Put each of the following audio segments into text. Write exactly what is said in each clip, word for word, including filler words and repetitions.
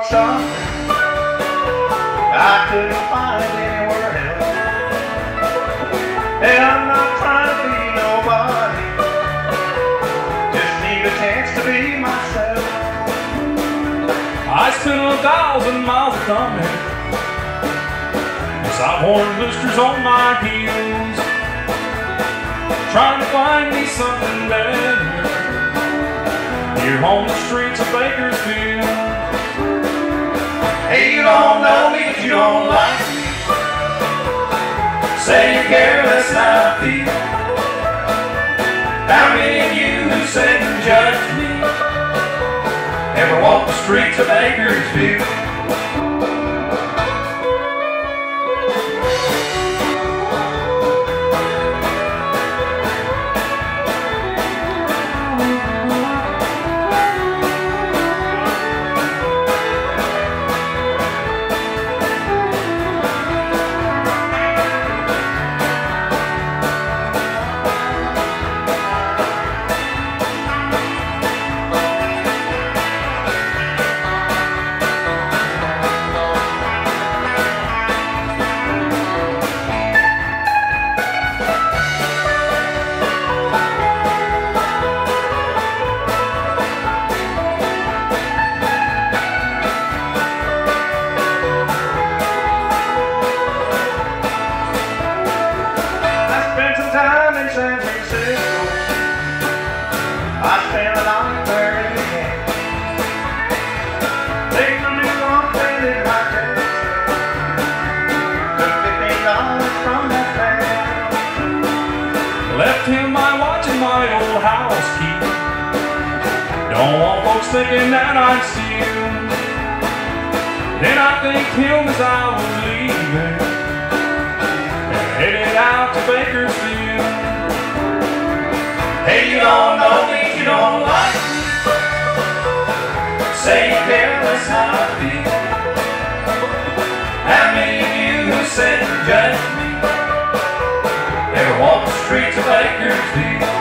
something I couldn't find anywhere else. Hey, I'm not trying to be nobody, just need a chance to be myself. I spent a thousand miles of coming, Sighorn blisters on my heels, trying to find me something better here on the streets of Bakersfield. Hey, you don't know me, but you don't like me. Say you care less than I feel. How many of you who sit and judge me ever walk the streets of Bakersfield? Time in San Francisco, I spent a night there again. Taking a new outfit in my case, took fifteen dollars from that man. Left him my watch and my old house key. Don't want folks thinking that I'd steal. Then I thanked him as I was leaving and headed out to Bakersfield. Hey, you don't know me, you don't like me. Say you care less how I feel. How many of you who sit and judge me ever walk the streets of Bakersfield?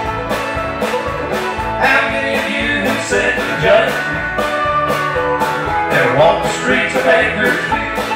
How many of you who sit and judge me ever walk the streets of Bakersfield?